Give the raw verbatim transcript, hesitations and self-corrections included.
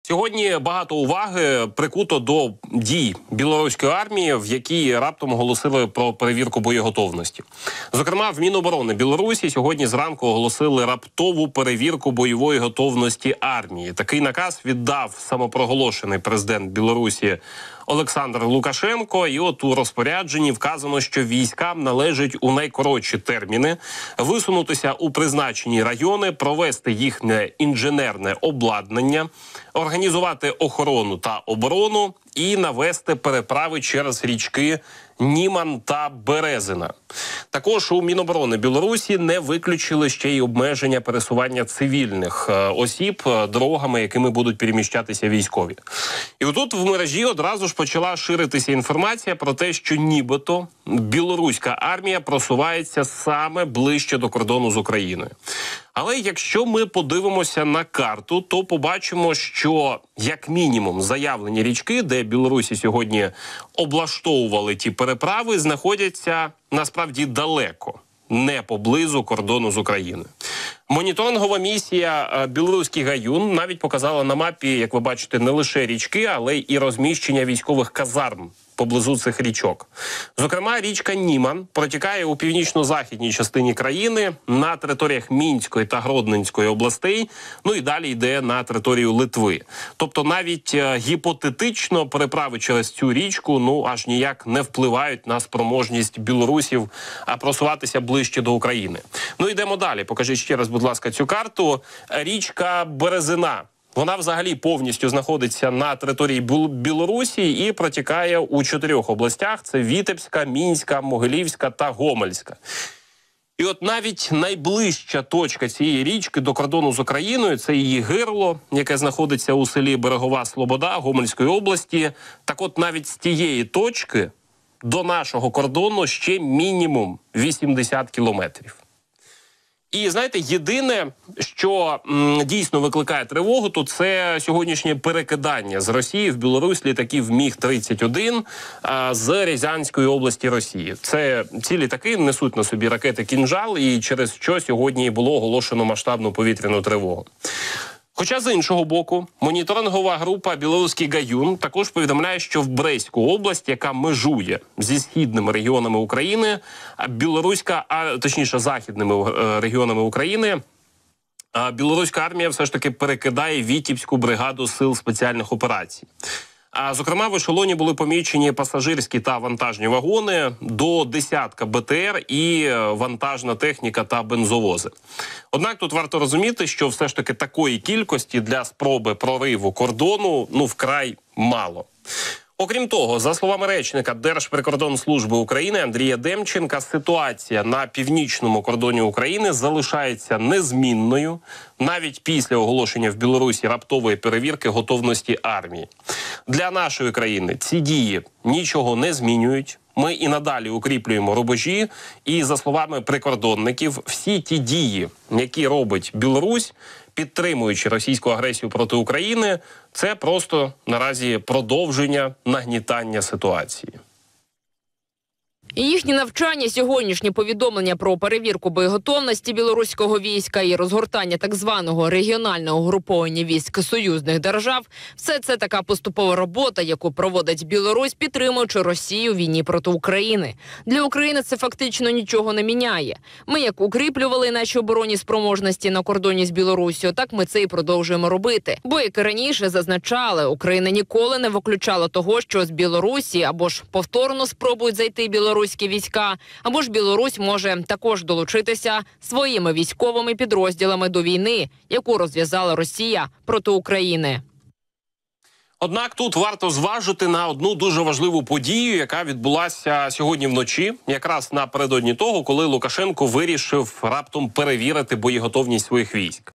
Сьогодні багато уваги прикуто до дій білоруської армії, в якій раптом оголосили про перевірку боєготовності. Зокрема, в Міноборони Білорусі сьогодні зранку оголосили раптову перевірку бойової готовності армії. Такий наказ віддав самопроголошений президент Білорусі Олександр Лукашенко. І от у розпорядженні вказано, що військам належить у найкоротші терміни висунутися у призначені райони, провести їхнє інженерне обладнання, організувати охорону та оборону і навести переправи через річки Німан та Березина. Також у Міноборони Білорусі не виключили ще й обмеження пересування цивільних осіб дорогами, якими будуть переміщатися військові. І отут в мережі одразу ж почала ширитися інформація про те, що нібито білоруська армія просувається саме ближче до кордону з Україною. Але якщо ми подивимося на карту, то побачимо, що як мінімум заявлені річки, де Білорусі сьогодні облаштовували ті переправи, знаходяться насправді далеко, не поблизу кордону з Україною. Моніторингова місія «Білоруський гаюн» навіть показала на мапі, як ви бачите, не лише річки, але і розміщення військових казарм поблизу цих річок. Зокрема, річка Німан протікає у північно-західній частині країни, на територіях Мінської та Гродненської областей, ну і далі йде на територію Литви. Тобто навіть е, гіпотетично переправи через цю річку ну аж ніяк не впливають на спроможність білорусів а просуватися ближче до України. Ну йдемо далі. Покажіть ще раз, будь ласка, цю карту. Річка Березина. Вона взагалі повністю знаходиться на території Білорусі і протікає у чотирьох областях. Це Вітебська, Мінська, Могилівська та Гомельська. І от навіть найближча точка цієї річки до кордону з Україною – це її гирло, яке знаходиться у селі Берегова Слобода Гомельської області. Так от навіть з тієї точки до нашого кордону ще мінімум вісімдесят кілометрів. І, знаєте, єдине, що м, дійсно викликає тривогу, то це сьогоднішнє перекидання з Росії в Білорусь літаків Міг тридцять один а, з Рязанської області Росії. Це ці літаки несуть на собі ракети «Кінжал», і через що сьогодні було оголошено масштабну повітряну тривогу. Хоча, з іншого боку, моніторингова група «Білоруський гаюн» також повідомляє, що в Брестську область, яка межує зі східними регіонами України, білоруська, а точніше західними регіонами України, білоруська армія все ж таки перекидає Вітебську бригаду сил спеціальних операцій. А, зокрема, в ешелоні були помічені пасажирські та вантажні вагони, до десятка Б Т Р і вантажна техніка та бензовози. Однак тут варто розуміти, що все ж таки такої кількості для спроби прориву кордону ну вкрай мало. Окрім того, за словами речника Держприкордонслужби України Андрія Демченка, ситуація на північному кордоні України залишається незмінною навіть після оголошення в Білорусі раптової перевірки готовності армії. Для нашої країни ці дії нічого не змінюють. Ми і надалі укріплюємо рубежі. І, за словами прикордонників, всі ті дії, які робить Білорусь, підтримуючи російську агресію проти України, це просто наразі продовження нагнітання ситуації. І їхні навчання, сьогоднішні повідомлення про перевірку боєготовності білоруського війська і розгортання так званого регіонального угруповання військ союзних держав – все це така поступова робота, яку проводить Білорусь, підтримуючи Росію в війні проти України. Для України це фактично нічого не міняє. Ми як укріплювали наші оборонні спроможності на кордоні з Білоруссю, так ми це і продовжуємо робити. Бо, як і раніше зазначали, Україна ніколи не виключала того, що з Білорусі або ж повторно спробують зайти Білорусь війська, або ж Білорусь може також долучитися своїми військовими підрозділами до війни, яку розв'язала Росія проти України. Однак тут варто зважити на одну дуже важливу подію, яка відбулася сьогодні вночі, якраз напередодні того, коли Лукашенко вирішив раптом перевірити боєготовність своїх військ.